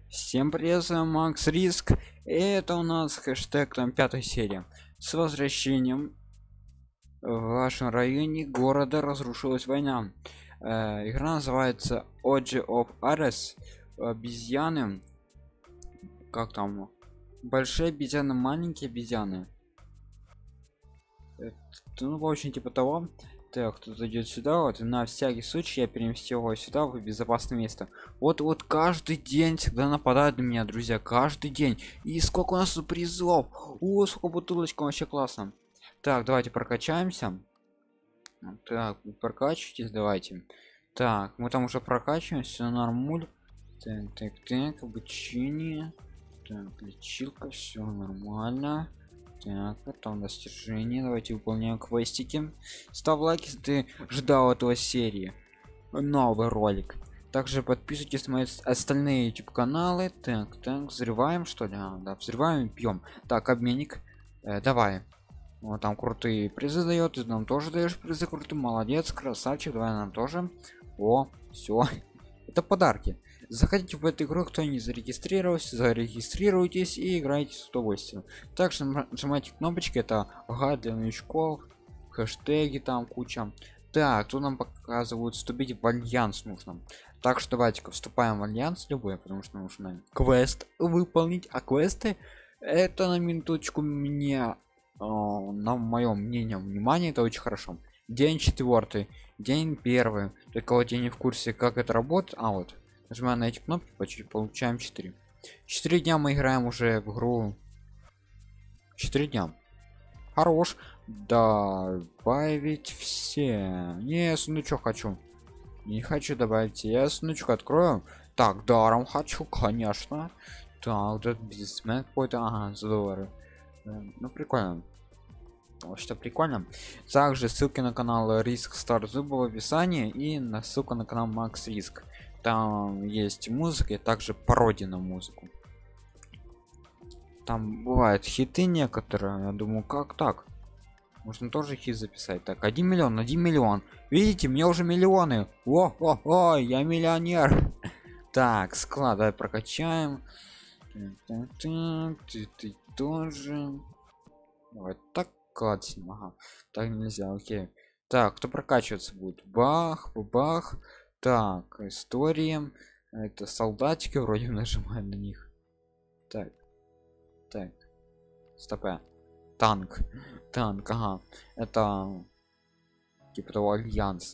Всем привет, с вами Макс Риск. И это у нас хэштег там 5-я серия. С возвращением в вашем районе города разрушилась война. Игра называется Orgy of Ares. Обезьяны. Как там? Большие обезьяны, маленькие обезьяны. Ну, в общем, типа того. Так, кто-то идет сюда, вот, и на всякий случай я переместил его сюда, в безопасное место. Вот каждый день всегда нападают на меня, друзья, каждый день. И сколько у нас тут призов! О, сколько бутылочка, вообще классно. Так, давайте прокачаемся. Так, вы прокачивайтесь, давайте. Так, мы там уже прокачиваемся, нормуль. Так, обучение. Так, лечилка, все нормально. Так, потом достижения. Давайте выполняем квестики. Ставь лайк, если ты ждал этого серии. Новый ролик. Также подписывайтесь на мои остальные YouTube каналы. Так, взрываем, что ли? Да, взрываем и пьем. Так, обменник. Давай. Вот там крутые призы дает, ты нам тоже даешь призы крутые. Молодец, красавчик, давай нам тоже. О, все. Это подарки. Заходите в эту игру, кто не зарегистрировался, зарегистрируйтесь и играйте с удовольствием. Также нажимайте кнопочки, это гайд для новичков, хэштеги там куча. Так, тут нам показывают вступить в альянс нужно. Так что давайте-ка вступаем в альянс любой, потому что нужно квест выполнить. А квесты это на минуточку мне, на моем мнении, внимание, это очень хорошо. День 4, день 1. Только вот я не в курсе, как это работает. А вот нажимаем на эти кнопки, получаем 4. 4 дня мы играем уже в игру. 4 дня. Хорош. Добавить все. Не, сундучок хочу. Не хочу добавить. Я сундучок открою. Так, даром хочу, конечно. Так, вот этот бизнесмен какой-то. Ага, за доллары. Ну, прикольно. Что прикольно. Также ссылки на канал Риск Стар Зуба в описании и на ссылку на канал Макс Риск. Там есть музыка и также пародия на музыку. Там бывают хиты некоторые. Я думаю, как так? Можно тоже хит записать. Так, 1 миллион, 1 миллион. Видите, мне уже миллионы. О, я миллионер. Так, склад, давай прокачаем. Ты тоже. Давай так. Классно, ага. Так нельзя, окей. Так, кто прокачиваться будет? Бах. Так, история. Это солдатики, вроде нажимаем на них. Так. Стопэ. Танк, ага. Это типа того альянс.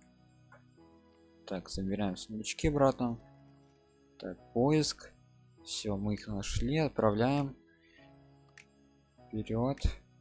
Так, забираем сундучки обратно. Так, поиск. Все, мы их нашли, отправляем. Вперед.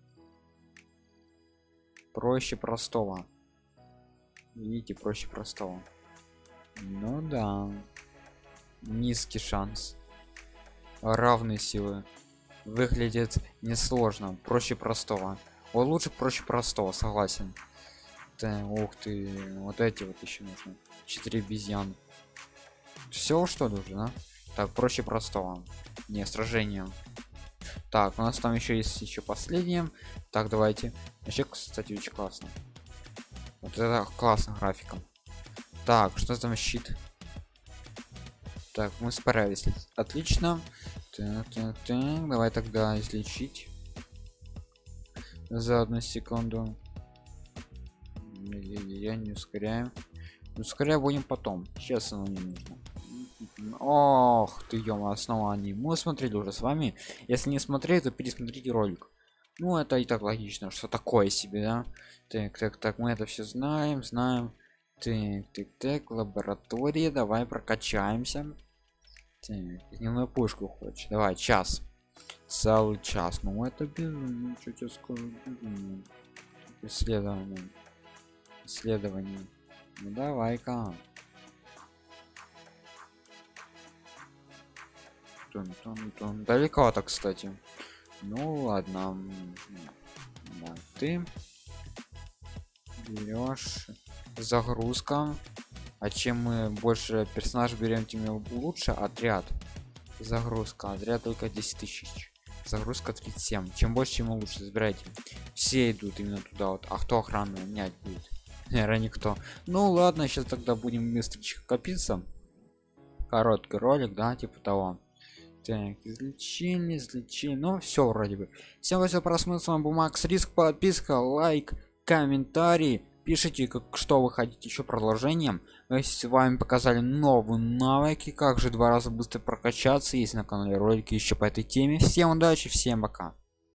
Проще простого. Видите, проще простого. Ну да. Низкий шанс. Равные силы. Выглядит несложно. Проще простого. Вот лучше проще простого, согласен. Да, ух ты. Вот эти вот еще нужно. 4 обезьян. Все, что нужно, да? Так, проще простого. Не, сражение. Так, у нас там еще есть еще последнее. Так, давайте. Вообще, кстати, очень классно. Вот это классно графиком. Так, что там щит? Так, мы справились. Отлично. Так, давай тогда излечить. За 1 секунду. Я не ускоряем. Ускоряем будем потом. Сейчас оно не нужно. Ох ты, ё-моё, основание. Мы смотрели уже с вами. Если не смотрели, то пересмотрите ролик. Ну, это и так логично, что такое себе, да? Так, мы это все знаем. Так, лаборатория, давай прокачаемся. Так, дневную пушку хочешь? Давай, час. Целый час. Ну, это безумно, что тебе скажу, безумно. Исследование. Ну, давай-ка. Далековато, кстати. Ну ладно. Да, ты берешь загрузка. А чем мы больше персонаж берем, тем лучше. Отряд. Загрузка. Отряд только 10 тысяч. Загрузка 37. Чем больше, тем лучше. Забирайте. Все идут именно туда. Вот. А кто охрану менять будет? Наверное, никто. Ну ладно, сейчас тогда будем быстренько копиться. короткий ролик, да, типа того. Так, излечили, ну все вроде бы. Всем спасибо за просмотр, с вами был Макс Риск, подписка, лайк, комментарий, пишите, как, что вы хотите еще продолжением. Мы с вами показали новые навыки, как же 2 раза быстро прокачаться, есть на канале ролики еще по этой теме. Всем удачи, всем пока.